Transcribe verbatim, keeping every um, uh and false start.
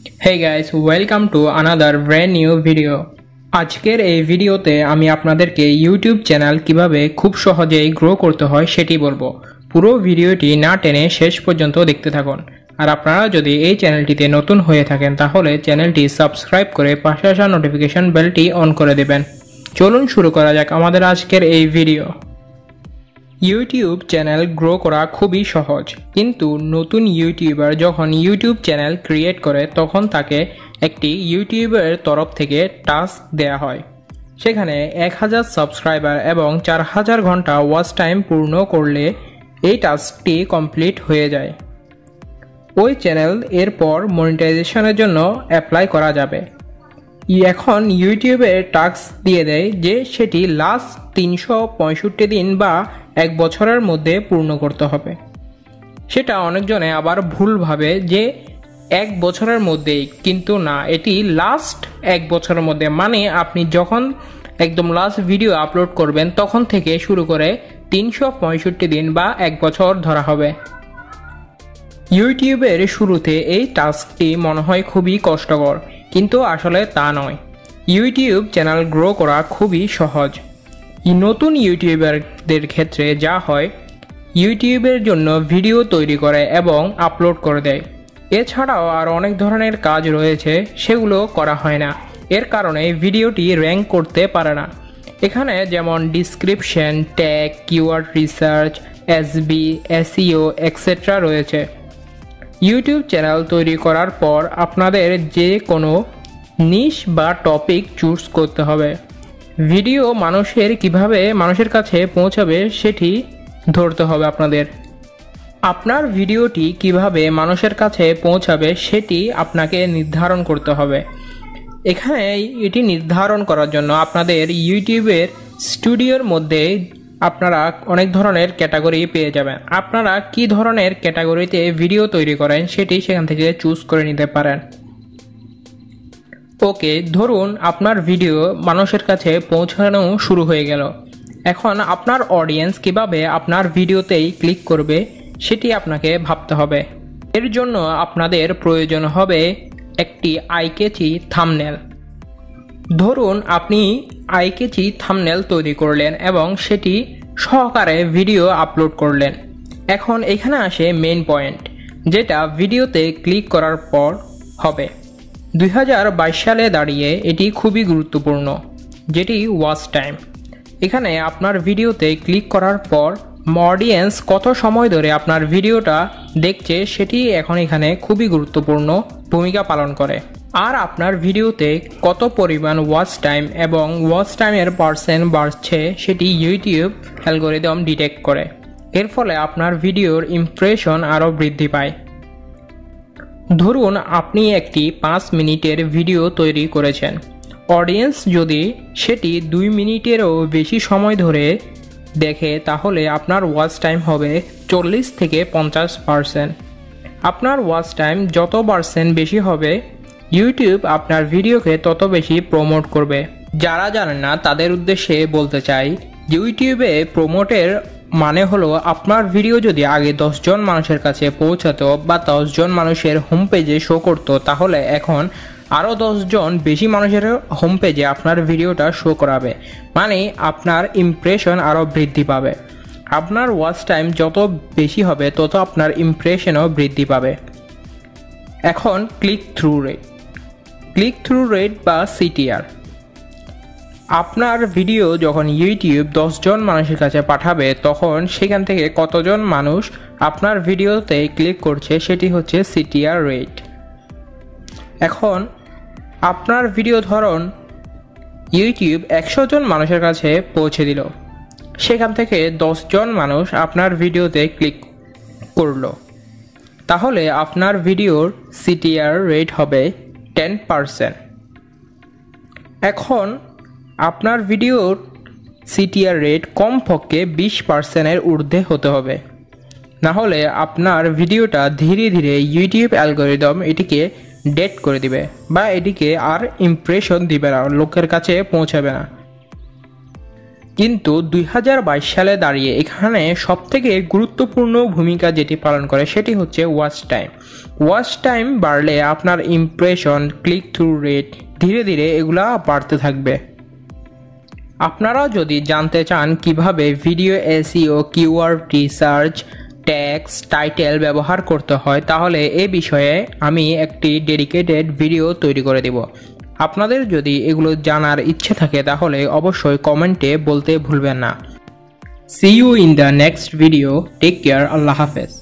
Hey guys, welcome to another brand new video. আজকের এই ভিডিওতে আমি আপনাদেরকে ইউটিউব চ্যানেল কিভাবে খুব সহজেই গ্রো করতে হয় সেটি বলবো। পুরো ভিডিওটি না টেনে শেষ পর্যন্ত দেখতে থাকুন। আর আপনারা যদি এই চ্যানেলটিতে নতুন হয়ে থাকেন তাহলে চ্যানেলটি সাবস্ক্রাইব করে পাশে আসা নোটিফিকেশন বেলটি অন করে দেবেন। চলুন শুরু করা যাক আমাদের আজকের এই ভিডিও। ইউটিউব চ্যানেল গ্রো করা খুবই সহজ, কিন্তু নতুন ইউটিউবার যখন ইউটিউব চ্যানেল ক্রিয়েট করে তখন তাকে একটি ইউটিউবের তরফ থেকে টাস্ক দেয়া হয়। সেখানে এক হাজার সাবস্ক্রাইবার এবং চার হাজার ঘন্টা ওয়াচ টাইম পূর্ণ করলে এই টাস্কটি কমপ্লিট হয়ে যায়। ওই চ্যানেল এরপর মনিটাইজেশনের জন্য অ্যাপ্লাই করা যাবে। এখন ইউটিউবের টাস্ক দিয়ে দেয় যে সেটি লাস্ট তিনশো পঁয়ষট্টি দিন বা এক বছরের মধ্যে পূর্ণ করতে হবে। সেটা অনেকজনে আবার ভুল ভাবে যে এক বছরের মধ্যেই, কিন্তু না, এটি লাস্ট এক বছরের মধ্যে, মানে আপনি যখন একদম লাস্ট ভিডিও আপলোড করবেন তখন থেকে শুরু করে তিনশো পঁয়ষট্টি দিন বা এক বছর ধরা হবে। ইউটিউবের শুরুতে এই টাস্কটি মনে হয় খুবই কষ্টকর, কিন্তু আসলে তা নয়। ইউটিউব চ্যানেল গ্রো করা খুবই সহজ। নতুন ইউটিউবারদের ক্ষেত্রে যা হয়, ইউটিউবের জন্য ভিডিও তৈরি করে এবং আপলোড করে দেয়। এছাড়াও আর অনেক ধরনের কাজ রয়েছে, সেগুলো করা হয় না। এর কারণে ভিডিওটি র্যাঙ্ক করতে পারে না। এখানে যেমন description, tag, keyword research, SB, SEO extra রয়েছে। ইউটিউব চ্যানেল তৈরি করার পর আপনাদের যে কোনো নিশ বা টপিক চুজ করতে হবে। ভিডিও মানুষের কিভাবে মানুষের কাছে পৌঁছাবে সেটি ধরতে হবে আপনাদের। আপনার ভিডিওটি কিভাবে মানুষের কাছে পৌঁছাবে সেটি আপনাকে নির্ধারণ করতে হবে। এখানে এটি নির্ধারণ করার জন্য আপনাদের ইউটিউবের স্টুডিওর মধ্যে আপনারা অনেক ধরনের ক্যাটাগরি পেয়ে যাবেন। আপনারা কি ধরনের ক্যাটাগরিতে ভিডিও তৈরি করেন সেটি সেখান থেকে চুজ করে নিতে পারেন। ওকে, ধরুন আপনার ভিডিও মানুষের কাছে পৌঁছানো শুরু হয়ে গেল। এখন আপনার অডিয়েন্স কিভাবে আপনার ভিডিওতেই ক্লিক করবে সেটি আপনাকে ভাবতে হবে। এর জন্য আপনাদের প্রয়োজন হবে একটি আইকেচি থাম্বনেল। ধরুন আপনি আইকেচি থাম্বনেল তৈরি করলেন এবং সেটি সহকারে ভিডিও আপলোড করলেন। এখন এখানে আসে মেইন পয়েন্ট, যেটা ভিডিওতে ক্লিক করার পর হবে। দুই হাজার বাইশ সালে দাঁড়িয়ে এটি খুবই গুরুত্বপূর্ণ, যেটি ওয়াচ টাইম। এখানে আপনার ভিডিওতে ক্লিক করার পর অডিয়েন্স কত সময় ধরে আপনার ভিডিওটা দেখছে সেটি এখন এখানে খুবই গুরুত্বপূর্ণ ভূমিকা পালন করে। আর আপনার ভিডিওতে কত পরিমাণ ওয়াচ টাইম এবং ওয়াচ টাইমের পার্সেন্ট বাড়ছে সেটি ইউটিউব অ্যালগরিদম ডিটেক্ট করে। এর ফলে আপনার ভিডিওর ইমপ্রেশন আরও বৃদ্ধি পায়। ধরুন আপনি একটি পাঁচ মিনিটের ভিডিও তৈরি করেছেন। অডিয়েন্স যদি সেটি দুই মিনিটেরও বেশি সময় ধরে দেখে তাহলে আপনার ওয়াচ টাইম হবে চল্লিশ থেকে পঞ্চাশ পার্সেন্ট। আপনার ওয়াচ টাইম যত পার্সেন্ট বেশি হবে, ইউটিউব আপনার ভিডিওকে তত বেশি প্রমোট করবে। যারা জানেন না তাদের উদ্দেশ্যে বলতে চাই, ইউটিউবে প্রমোটের মানে হলো আপনার ভিডিও যদি আগে দশজন মানুষের কাছে পৌঁছাতো বা দশজন মানুষের হোম পেজে শো করতো, তাহলে এখন আরও দশজন বেশি মানুষের হোম পেজে আপনার ভিডিওটা শো করাবে, মানে আপনার ইমপ্রেশন আরও বৃদ্ধি পাবে। আপনার ওয়াচ টাইম যত বেশি হবে তত আপনার ইমপ্রেশনও বৃদ্ধি পাবে। এখন click through rate, click through rate বা সিটিআর। আপনার ভিডিও যখন ইউটিউব দশজন মানুষের কাছে পাঠাবে তখন সেখান থেকে কতজন মানুষ আপনার ভিডিওতে ক্লিক করছে সেটি হচ্ছে সিটিআর রেট। এখন আপনার ভিডিও ধরুন ইউটিউব একশো জন মানুষের কাছে পৌঁছে দিল, সেখান থেকে দশজন মানুষ আপনার ভিডিওতে ক্লিক করলো, তাহলে আপনার ভিডিওর সিটিআর রেট হবে টেন পার্সেন্ট। এখন আপনার ভিডিওর সিটিআর রেট কমপক্ষে বিশ পার্সেন্টের ঊর্ধ্বে হতে হবে, না হলে আপনার ভিডিওটা ধীরে ধীরে ইউটিউব অ্যালগরিদম এটিকে ডেট করে দিবে বা এটিকে আর ইমপ্রেশন দিবে না, লোকের কাছে পৌঁছাবে না। কিন্তু দুই হাজার বাইশ সালে দাঁড়িয়ে এখানে সবথেকে গুরুত্বপূর্ণ ভূমিকা যেটি পালন করে সেটি হচ্ছে ওয়াচ টাইম। ওয়াচ টাইম বাড়লে আপনার ইমপ্রেশন, ক্লিক থ্রু রেট ধীরে ধীরে এগুলা বাড়তে থাকবে। আপনারা যদি জানতে চান কিভাবে video SEO, keyword research, tags, title ব্যবহার করতে হয়, তাহলে এ বিষয়ে আমি একটি ডেডিকেটেড ভিডিও তৈরি করে দেব। আপনাদের যদি এগুলো জানার ইচ্ছে থাকে তাহলে অবশ্যই কমেন্টে বলতে ভুলবেন না। See you in the next video. Take care. আল্লাহ হাফেজ।